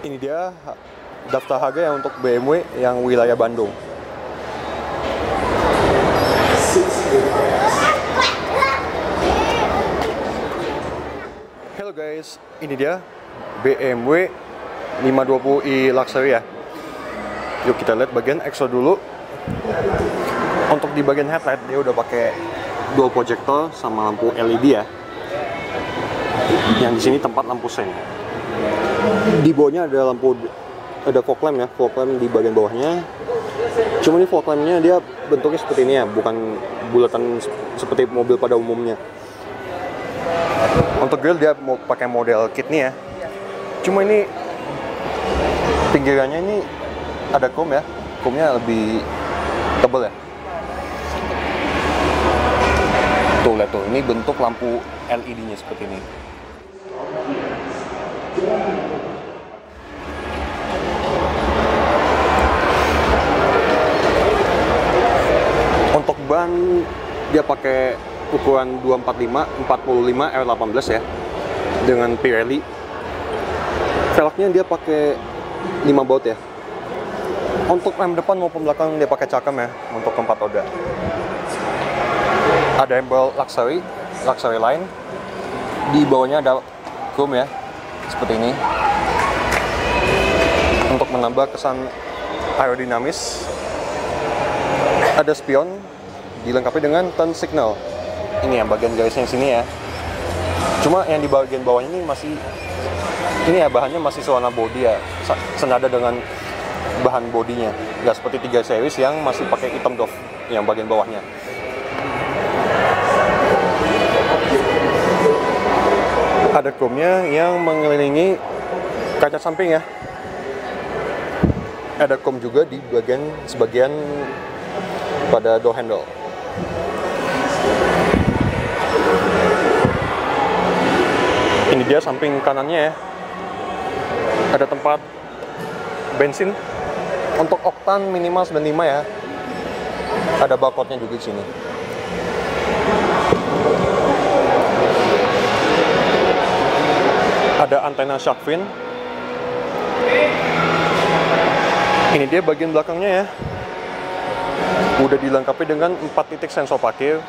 Ini dia daftar harga yang untuk BMW yang wilayah Bandung. Halo guys, ini dia BMW 520i Luxury ya. Yuk kita lihat bagian exo dulu. Untuk di bagian headlight dia udah pakai dual projector sama lampu LED ya. Yang di sini tempat lampu sen. Di bawahnya ada fog lamp ya, fog lamp di bagian bawahnya. Cuma ini fog lampnya dia bentuknya seperti ini ya, bukan bulatan seperti mobil pada umumnya. Untuk grill dia mau pakai model kit nih ya. Cuma ini pinggirannya ini ada chrome ya, chrome-nya lebih tebal ya. Tuh lihat tuh, ini bentuk lampu LED-nya seperti ini. Untuk ban dia pakai ukuran 245 R18 ya dengan Pirelli. Velgnya dia pakai 5 baut ya. Untuk rem depan maupun belakang dia pakai cakram ya untuk keempat roda. Ada embel luxury line. Di bawahnya ada chrome ya, seperti ini. Untuk menambah kesan aerodinamis. Ada spion dilengkapi dengan turn signal. Ini yang bagian garisnya sini ya. Cuma yang di bagian bawahnya ini masih bahannya masih sewarna body ya, senada dengan bahan bodinya. Nggak seperti 3 series yang masih pakai hitam doff yang bagian bawahnya. Ada chrome-nya yang mengelilingi kaca samping ya. Ada chrome juga di sebagian pada door handle. Ini dia samping kanannya ya. Ada tempat bensin. Untuk oktan minimal 95 ya. Ada barcode-nya juga di sini. Ada antena shark fin. Ini dia bagian belakangnya ya. Udah dilengkapi dengan 4 titik sensor parkir.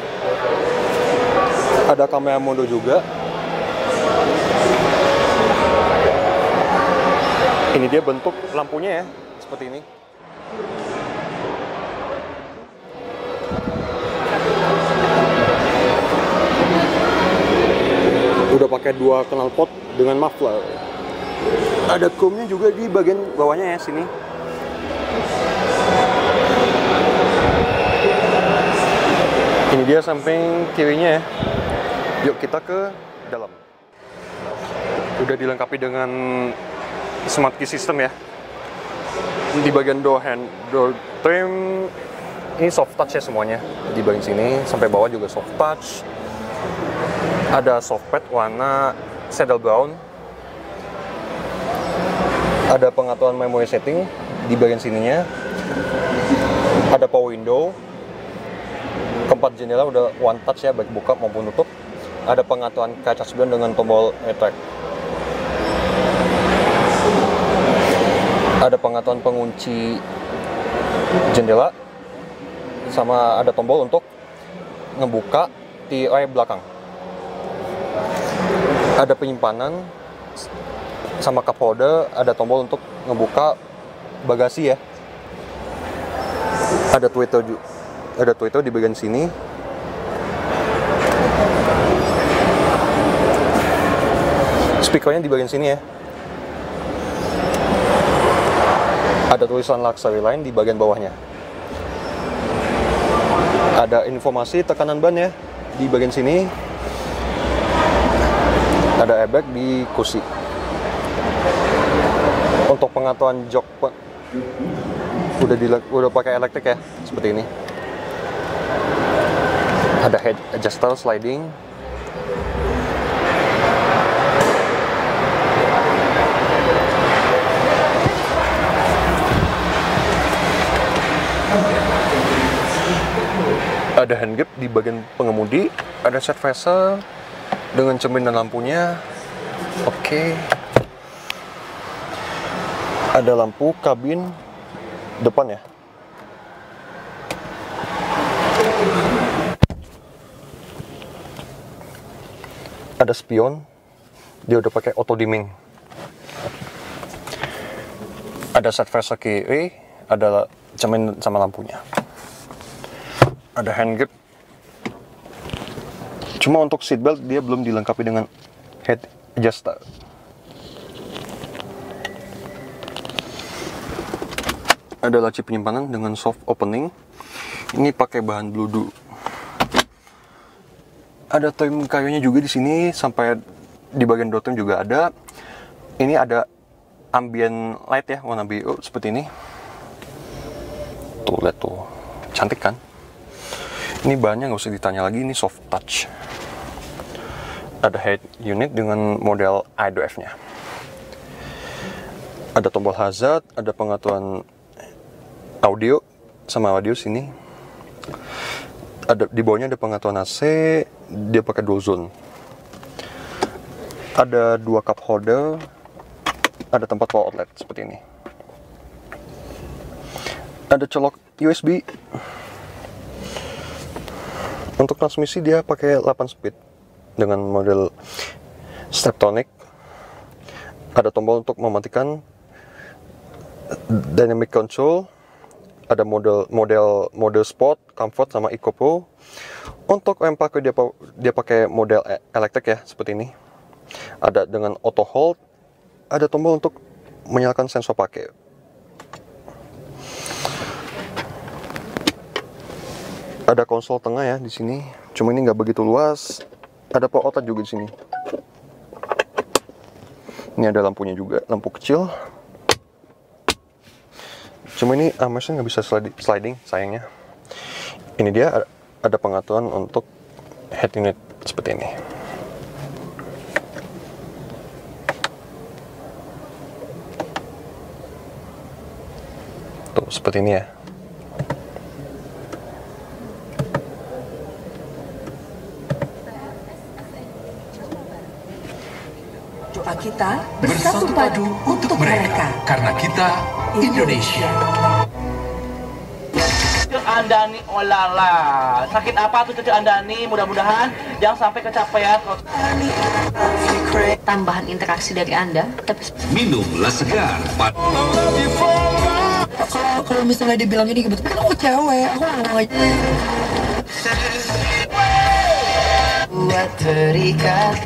Ada kamera mondo juga. Ini dia bentuk lampunya ya, seperti ini. Udah pakai 2 knalpot dengan muffler. Ada chrome-nya juga di bagian bawahnya ya, sini. Ini dia samping kirinya ya. Yuk kita ke dalam. Udah dilengkapi dengan smart key system ya. Di bagian door trim ini soft touch ya semuanya. Di bagian sini sampai bawah juga soft touch. Ada soft pad warna saddle brown. Ada pengaturan memory setting di bagian sininya. Ada power window. Keempat jendela udah one touch ya, baik buka maupun tutup. Ada pengaturan kaca spion dengan tombol AirTag. Ada pengaturan pengunci jendela. Sama ada tombol untuk ngebuka TIA belakang. Ada penyimpanan sama cup holder, ada tombol untuk ngebuka bagasi ya. Ada tweeter di bagian sini. Speakernya di bagian sini ya. Ada tulisan luxury line di bagian bawahnya. Ada informasi tekanan ban ya di bagian sini. Ada airbag di kursi. Untuk pengaturan jok udah pakai elektrik ya, seperti ini. Ada head adjuster sliding. Ada handgap di bagian pengemudi. Ada set visor dengan cermin dan lampunya. Oke. Ada lampu kabin depan ya. Ada spion, dia udah pakai auto dimming. Ada set versa kiri, ada cermin sama lampunya. Ada hand grip. Cuma untuk seatbelt dia belum dilengkapi dengan head adjuster. Ada laci penyimpanan dengan soft opening. Ini pakai bahan bludu. Ada trim kayunya juga di sini, sampai di bagian door trim juga ada. Ini ada ambient light ya, warna biru seperti ini. Tuh, lihat tuh, cantik kan? Ini bahannya nggak usah ditanya lagi, ini soft touch. Ada head unit dengan model i2F-nya. Ada tombol hazard, ada pengaturan audio sama audio sini. Ada di bawahnya ada pengaturan AC, dia pakai dual zone. Ada 2 cup holder, ada tempat power outlet seperti ini. Ada colok USB. Untuk transmisi dia pakai 8 speed dengan model Steptronic. Ada tombol untuk mematikan, dynamic control. Ada model Sport, Comfort sama Eco Pro. Untuk yang pakai dia pakai model elektrik ya, seperti ini. Ada dengan auto hold, ada tombol untuk menyalakan sensor pakai. Ada konsol tengah ya di sini, cuma ini nggak begitu luas. Ada power outlet juga di sini. Ini ada lampunya juga, lampu kecil. Cuma ini armrestnya nggak bisa sliding, sayangnya. Ini dia ada pengaturan untuk head unit seperti ini. Tuh, seperti ini ya. Doa kita bersatu padu untuk mereka, karena kita Indonesia. Cucu Anda nih, oh lala, sakit apa tuh cucu Anda nih? Mudah-mudahan jangan sampai kecapean. Tambahan interaksi dari Anda, tapi Minumlah segar. Kalau misalnya dibilang ini kebetulan kan aku cewek, aku ngomong aja. Buat terikat.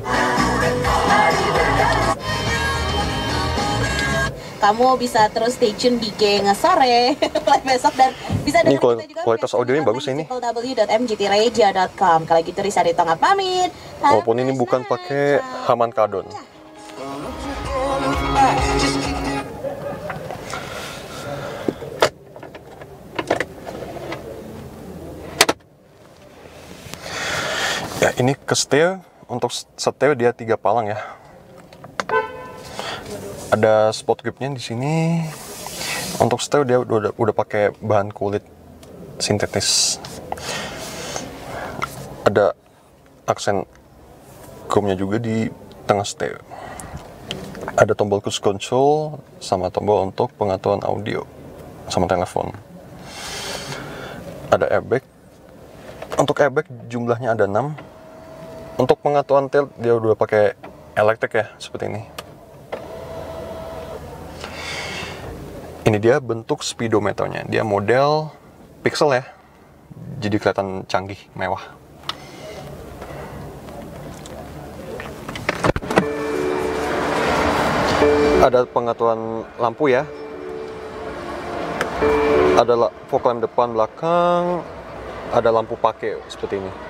Kamu bisa terus stay tune di Geng Sore mulai besok dan bisa Ini dengerin kita juga kualitas audionya bagus ya ini. www.mgtradio.com. Kalau gitu Risa Ritonga pamit. Walaupun ini bukan pakai Harman Kardon. Ya, ini ke setir. Untuk setir dia 3 palang ya. Ada spot gripnya di sini. Untuk setir dia udah pakai bahan kulit sintetis. Ada aksen chrome-nya juga di tengah setir. Ada tombol cruise control sama tombol untuk pengaturan audio sama telepon. Ada airbag. Untuk airbag jumlahnya ada 6. Untuk pengaturan tilt dia udah pakai elektrik ya, seperti ini. Ini dia bentuk speedometernya. Dia model pixel ya. Jadi kelihatan canggih, mewah. Ada pengaturan lampu ya. Ada fog lamp depan, belakang. Ada lampu pakai seperti ini.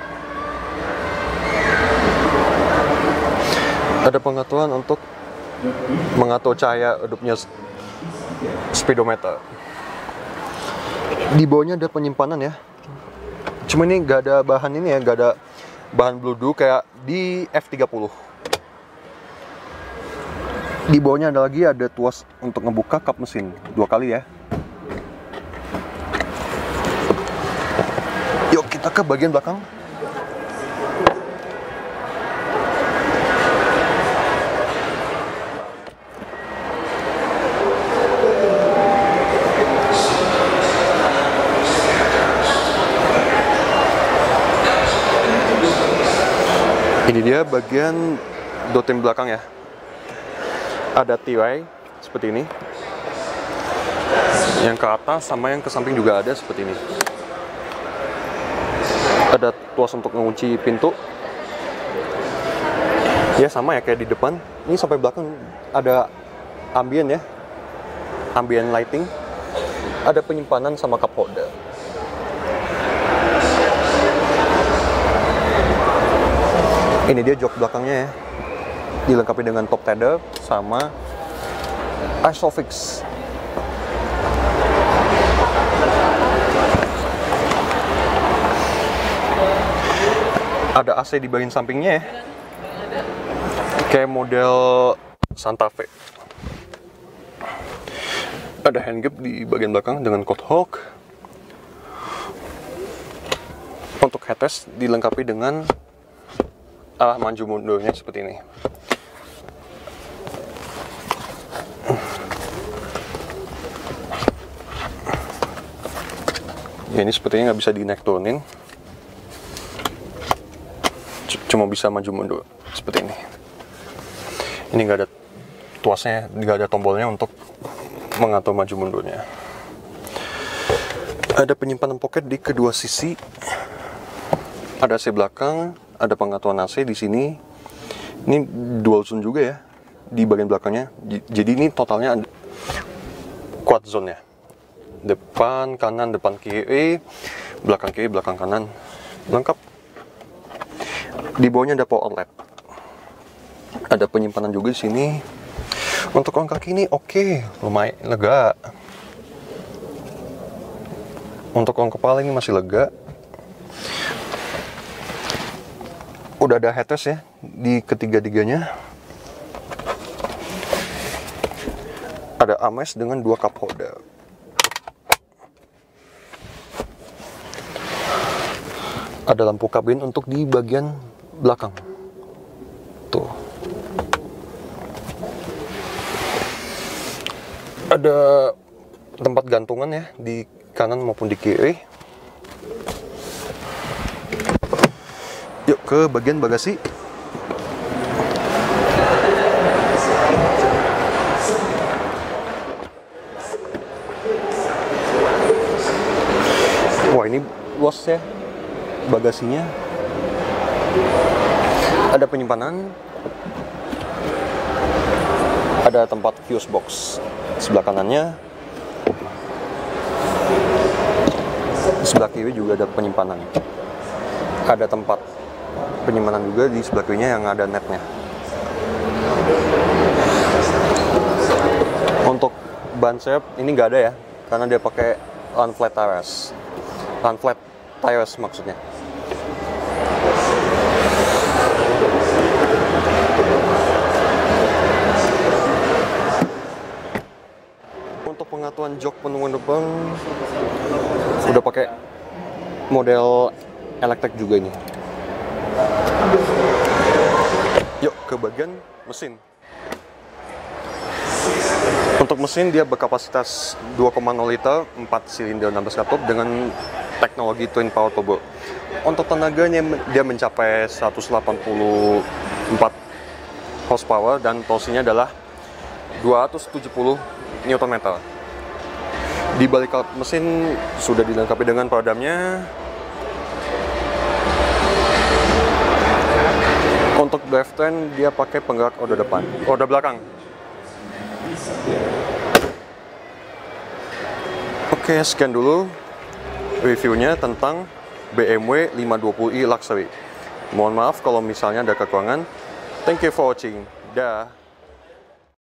Ada pengaturan untuk mengatur cahaya redupnya speedometer. Di bawahnya ada penyimpanan ya. Cuma ini nggak ada bahan ini ya, nggak ada bahan bludu kayak di F30. Di bawahnya ada tuas untuk ngebuka kap mesin 2 kali ya. Yuk kita ke bagian belakang. Ini dia bagian dotem belakang ya. Ada tirai seperti ini. Yang ke atas sama yang ke samping juga ada seperti ini. Ada tuas untuk mengunci pintu. Ya sama ya kayak di depan. Ini sampai belakang ada ambient ya. Ambient lighting. Ada penyimpanan sama cup holder. Ini dia jok belakangnya ya. Dilengkapi dengan top tether sama Isofix. Ada AC di bagian sampingnya ya. Kayak model Santa Fe. Ada handgap di bagian belakang dengan coat hook. Untuk headrest dilengkapi dengan arah maju mundurnya seperti ini. Ya, ini sepertinya nggak bisa dinaik turunin. Cuma bisa maju mundur seperti ini. Ini nggak ada tuasnya, nggak ada tombolnya untuk mengatur maju mundurnya. Ada penyimpanan pocket di kedua sisi. Ada AC belakang, ada pengaturan AC di sini. Ini dual zone juga ya di bagian belakangnya. Jadi ini totalnya ada quad zone ya. Depan kanan, depan kiri, belakang kanan, lengkap. Di bawahnya ada power outlet. Ada penyimpanan juga di sini. Untuk ruang kaki ini oke, lumayan lega. Untuk ruang kepala ini masih lega. Udah ada headrest ya di ketiga-tiganya. Ada armrest dengan 2 cup holder. Ada lampu kabin untuk di bagian belakang. Tuh. Ada tempat gantungan ya di kanan maupun di kiri. Yuk ke bagian bagasi. Wah, ini luas ya bagasinya. Ada penyimpanan. Ada tempat fuse box sebelah kanannya. Sebelah kiri juga ada penyimpanan. Ada tempat penyimpanan juga di sebelah kirinya yang ada netnya. Untuk ban serep ini nggak ada ya, karena dia pakai run flat tires. Run flat tires maksudnya. Untuk pengaturan jok penungan depan udah pakai model elektrik juga ini. Yuk ke bagian mesin. Untuk mesin dia berkapasitas 2,0 liter 4 silinder 16 katup dengan teknologi twin power turbo. Untuk tenaganya dia mencapai 184 horsepower dan torsinya adalah 270 Nm. Di balik mesin sudah dilengkapi dengan peredamnya. Untuk drivetrain dia pakai penggerak roda depan, roda belakang. Oke, sekian dulu reviewnya tentang BMW 520i Luxury. Mohon maaf kalau misalnya ada kekurangan. Thank you for watching. Dah.